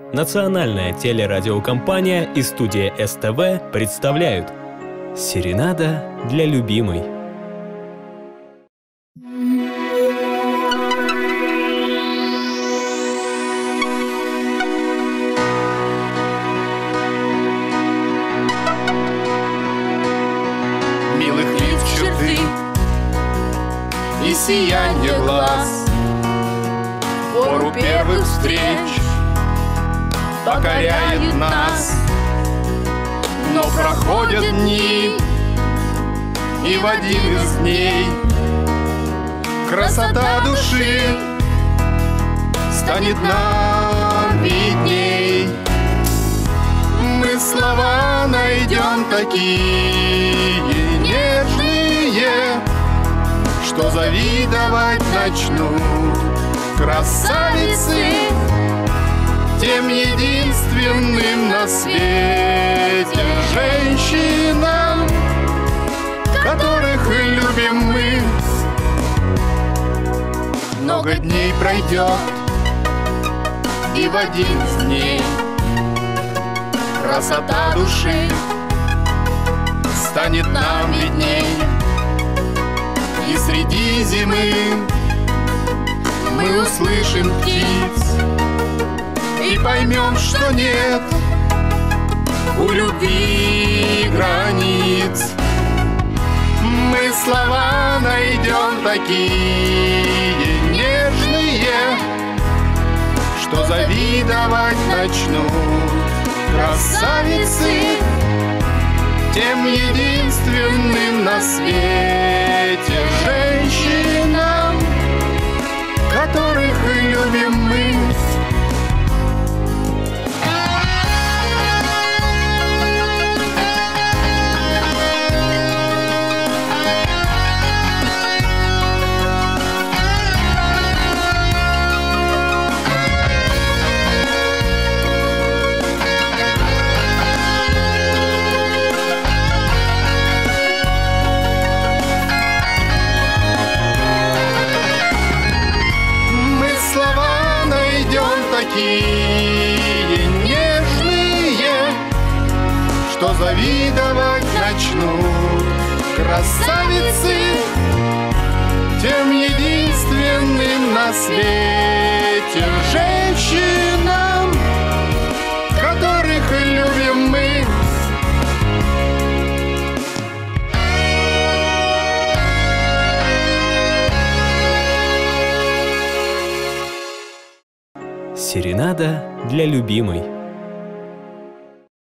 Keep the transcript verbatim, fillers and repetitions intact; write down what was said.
Национальная телерадиокомпания и студия эс тэ вэ представляют «Серенада для любимой». Милых лиц черты и сиянье глаз, пору первых встреч покоряет нас. Но проходят дни, и в один из дней красота души станет нам видней. Мы слова найдем такие нежные, что завидовать начнут красавицы тем единственным на свете женщинам, которых любим мы. Много дней пройдет, и в один из дней красота души станет нам видней. И среди зимы мы услышим птиц и поймем, что нет у любви границ. Мы слова найдем такие нежные, что завидовать начнут красавицы тем единственным на свете женщинам, которых любим мы. Такие нежные, что завидовать начнут красавицы тем единственным на свете женщинам, которых любим мы. Серенада для любимой.